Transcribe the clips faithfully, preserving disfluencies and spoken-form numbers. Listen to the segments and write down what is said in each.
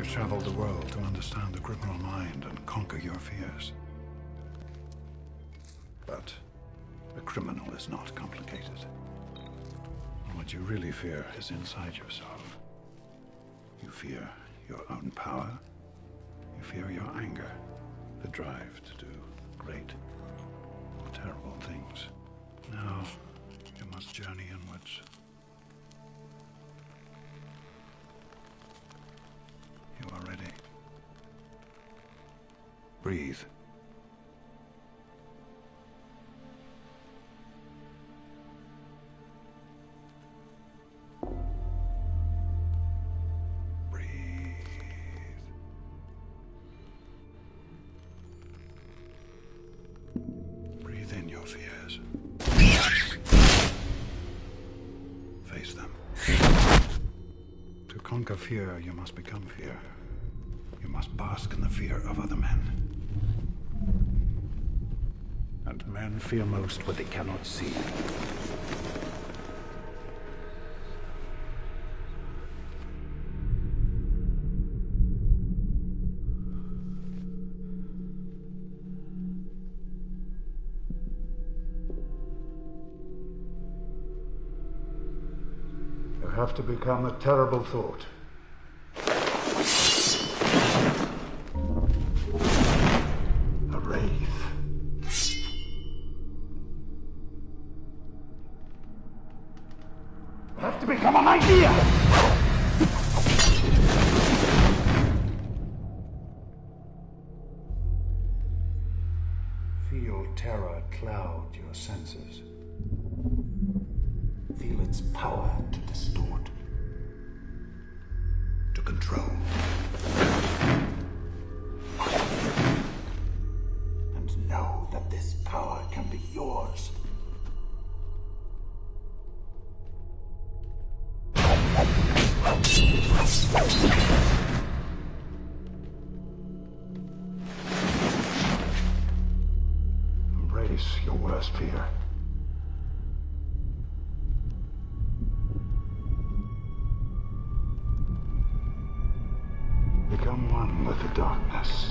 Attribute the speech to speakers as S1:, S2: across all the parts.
S1: You've traveled the world to understand the criminal mind and conquer your fears. But a criminal is not complicated. What you really fear is inside yourself. You fear your own power. You fear your anger, the drive to do great or terrible things. Now, you must journey inwards. You are ready. Breathe. Fears. Face them. To conquer fear, you must become fear. You must bask in the fear of other men. And men fear most what they cannot see. You have to become a terrible thought. A wraith. You have to become an idea! Feel terror cloud your senses. Feel its power to distort, to control. And know that this power can be yours. Embrace your worst fear. Become one with the darkness.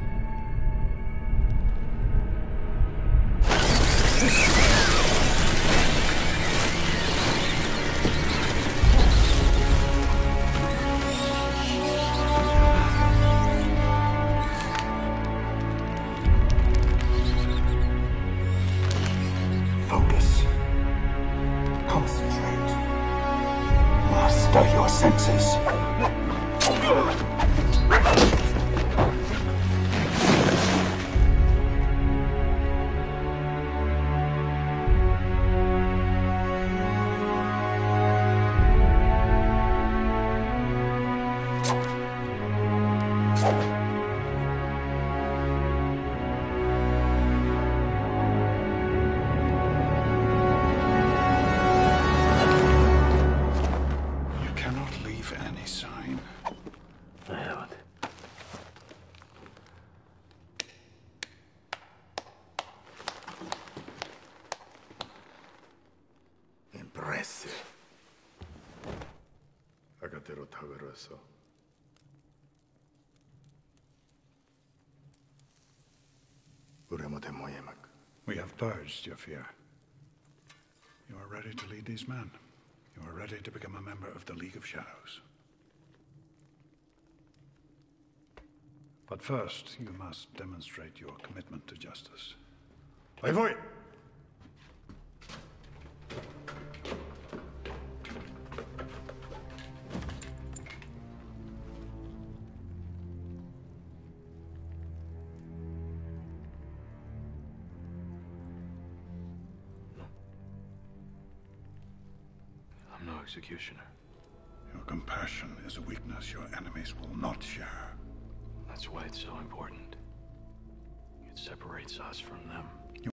S1: Focus. Concentrate. Master your senses. You cannot leave any sign. I haven't. Impressive. 아까대로 다 걸었어. We have purged your fear. You are ready to lead these men. You are ready to become a member of the League of Shadows. But first, you must demonstrate your commitment to justice. Wait for it!
S2: Executioner.
S1: Your compassion is a weakness your enemies will not share.
S2: That's why it's so important. It separates us from them.
S1: You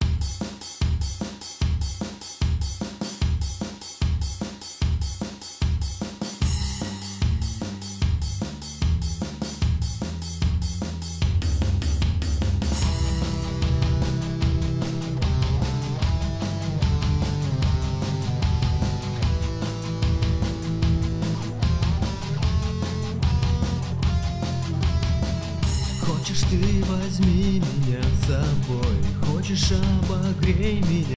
S3: Хочешь ты, возьми меня с собой. Хочешь, обогрей меня.